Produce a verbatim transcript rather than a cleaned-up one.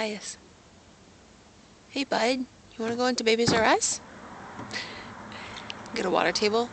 eyes. Hey, bud. You want to go into Babies R Us? Get a water table?